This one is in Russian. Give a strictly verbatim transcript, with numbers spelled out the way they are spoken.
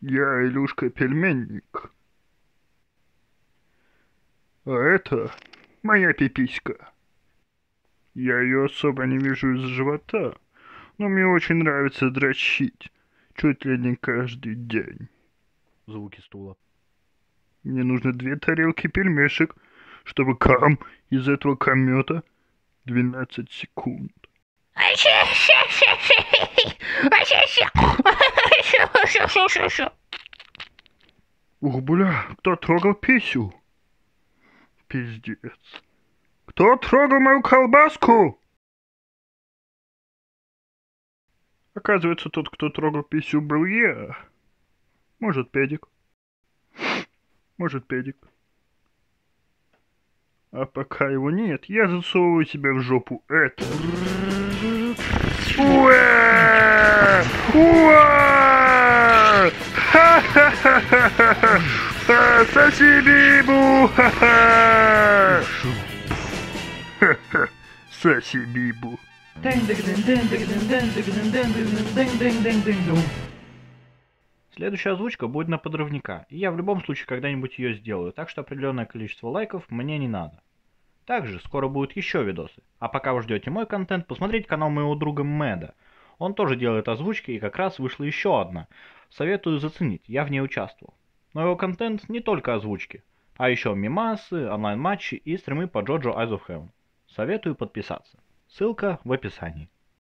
Я Илюшка-пельменник. А это моя пиписька. Я ее особо не вижу из живота, но мне очень нравится дрочить. Чуть ли не каждый день. Звуки стула. Мне нужно две тарелки пельмешек, чтобы кам из этого комета двенадцать секунд. Ух, бля, кто трогал писю? Пиздец. Кто трогал мою колбаску? Оказывается, тот, кто трогал писю, был я. Может, педик. Может, педик. А пока его нет, я засовываю себе в жопу это. Уэ! Уэ! Ха-ха-ха-ха-ха! Соси бибу! Ха-ха! Ха-ха! Соси бибу! Следующая озвучка будет на подрывника, и я в любом случае когда-нибудь ее сделаю, так что определенное количество лайков мне не надо. Также скоро будут еще видосы, а пока вы ждете мой контент, посмотрите канал моего друга Мэда. Он тоже делает озвучки, и как раз вышла еще одна. Советую заценить, я в ней участвовал. Но его контент не только озвучки, а еще мемасы, онлайн-матчи и стримы по Джоджо Eyes of Heaven. Советую подписаться. Ссылка в описании.